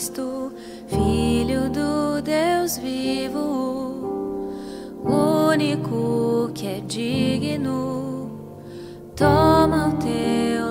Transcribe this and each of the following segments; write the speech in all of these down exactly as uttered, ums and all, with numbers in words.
Cristo, Filho do Deus vivo, único que é digno, toma o teu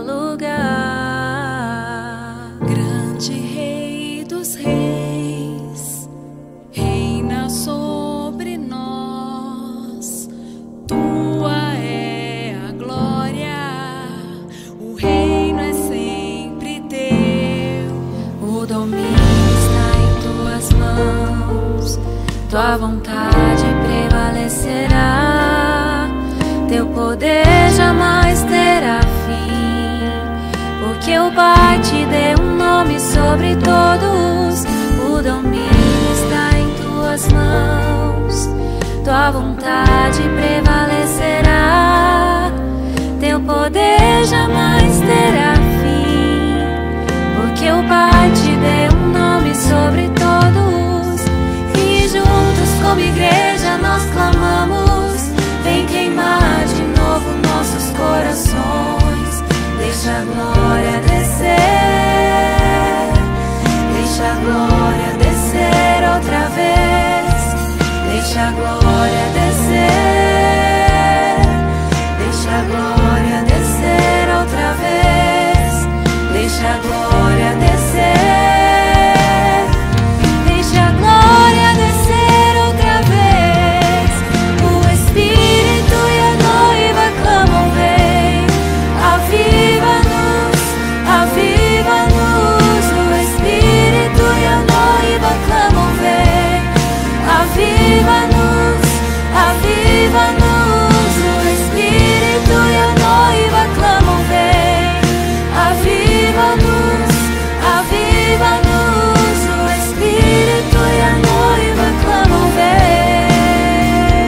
lugar. Grande Rei dos Reis, reina sobre nós, tua é a glória, o reino é sempre teu. O domínio está em tuas mãos, tua vontade prevalecerá, teu poder jamais terá fim, porque o Pai te deu um nome sobre todos. O domínio está em tuas mãos, tua vontade prevalecerá, teu poder jamais terá fim, porque o Pai te deu um nome sobre todos. E juntos como igreja nós clamamos, vem queimar de novo nossos corações. Deixa a glória descer, deixa a glória descer outra vez. Deixa a glória descer, deixa a glória descer outra vez. Deixa a glória descer, deixa a glória descer outra vez. O Espírito e a noiva clamam, vem, aviva-nos, aviva-nos. O Espírito e a noiva clamam, vem, aviva-nos, aviva-nos. O Espírito e a noiva clamam, vem, aviva-nos, aviva-nos. O Espírito e a noiva clamam, vem.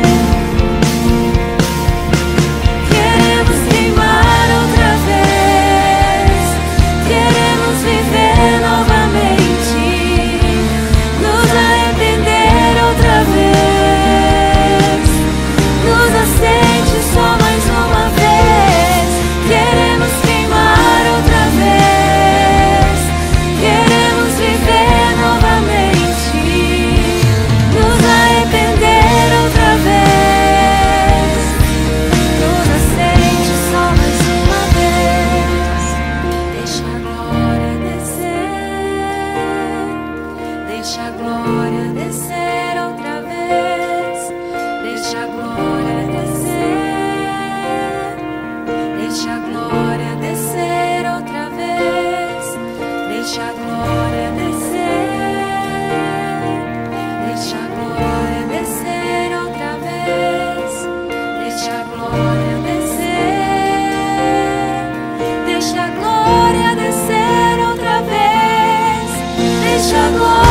Queremos queimar outra vez, queremos viver novamente, nos arrepender outra vez, nos aceite só mais uma vez. Queremos queimar outra vez, queremos viver novamente, nos arrepender outra vez, nos aceite só mais uma vez. Deixa a glória descer, deixa a glória descer outra vez. Deixa a glória descer, deixa a glória descer outra vez. Deixa a glória descer, deixa a glória descer outra vez. Deixa a glória descer, deixa a glória descer outra vez. Deixa a glória